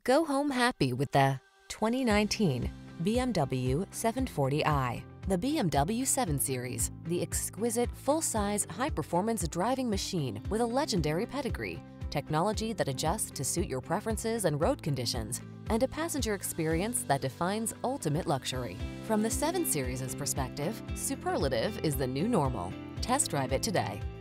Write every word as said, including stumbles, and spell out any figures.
Go home happy with the twenty nineteen B M W seven forty i. The B M W seven Series, the exquisite, full-size, high-performance driving machine with a legendary pedigree, technology that adjusts to suit your preferences and road conditions, and a passenger experience that defines ultimate luxury. From the seven Series' perspective, superlative is the new normal. Test drive it today.